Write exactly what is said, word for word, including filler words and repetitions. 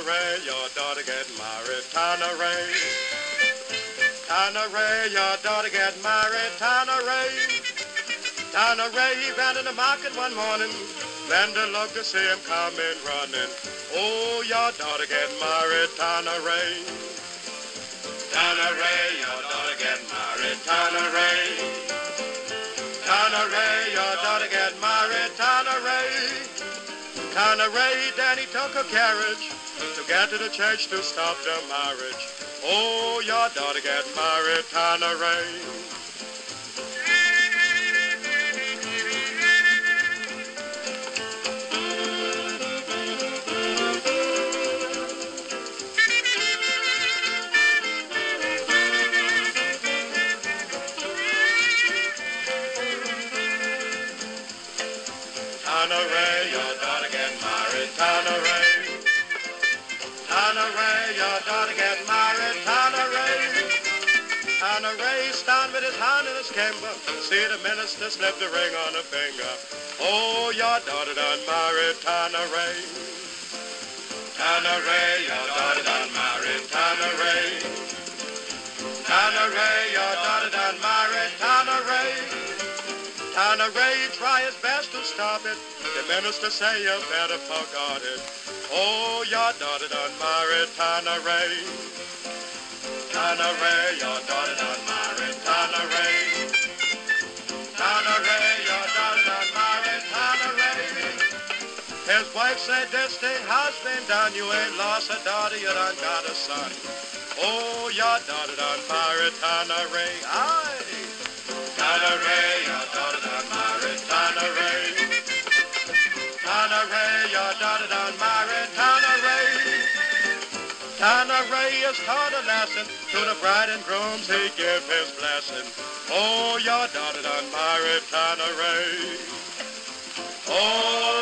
Ray, your daughter get married. Tana Ray. Tana Ray, your daughter get married. Tana Ray. Tana Ray, he ran in the market one morning. Vendor looked to see him coming running. Oh, your daughter get married. Tana Ray. Tana Ray, your daughter get married. Tana Ray. Tana Ray, your daughter get married. Tana Ray. Tana Ray, Danny took a carriage to get to the church to stop the marriage. Oh, your daughter get married, Tana Ray. Tana Ray, your daughter get married. Tana Ray. Tana Ray, your daughter get married. Tana Ray. Tana Ray stand with his hand in his kimber. See the minister slip the ring on her finger. Oh, your daughter done married. Tana Ray. Tana Ray, your daughter done married. Tana Ray. Tana Ray, your daughter done married. Tana Ray. Tana Ray try his best to stop it. The minister say you better forgot it. Oh, your daughter done married, Tana Ray. Tana Ray, your daughter done married. Tana Ray. Tana Ray, your daughter done married. Tana Ray. His wife said this thing has been done. You ain't lost a daughter, you done got a son. Oh, your daughter done married, Tana Ray. Aye. Tana Ray, your daughter done married. Tana Ray. Tana Ray, your daughter done married. Tana Ray. Tana Ray has taught a lesson to the bride and grooms. He give his blessing. Oh, your daughter done married. Tana Ray. Oh.